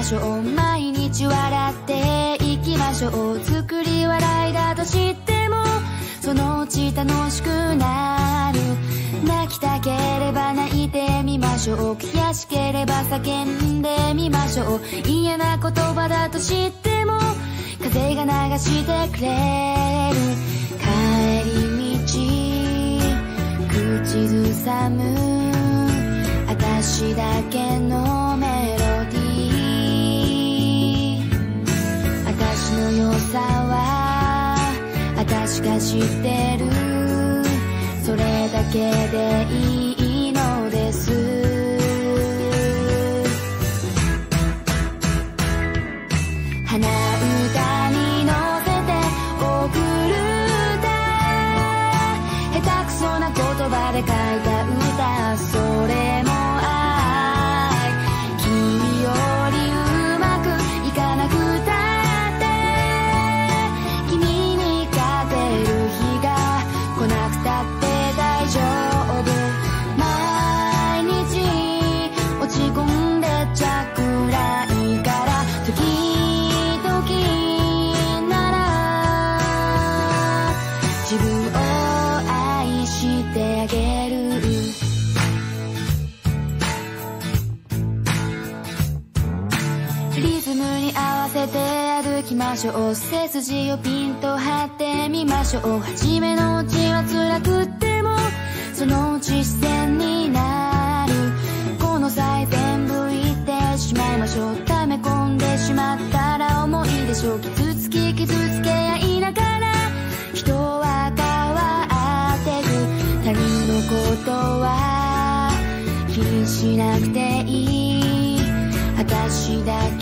しょう。毎日笑っていきましょう。作り笑いだとしてもそのうち楽しくなる。泣きたければ泣いてみましょう。悔しければ叫んでみましょう。嫌な言葉だとしても風が流してくれる。帰り道口ずさむ私だけのメロディー。私の良さは私が知ってる。それだけでいいのです。鼻歌に乗せて送る歌、下手くそな言葉で書いた歌、それも愛。君よりうまくいかなくたって君に勝てる日が来なくたって大丈夫。毎日落ち込んでちゃくらいから時々なら自分を愛してあげる。リズムに合わせて歩きましょう。背筋をピンと張ってみましょう。初めのうちは辛くってもそのうち自然になる。この際全部言ってしまいましょう。溜め込んでしまったら重いでしょう。傷つけ合いながら人は変わってく。他人のことは気にしなくていい。私だ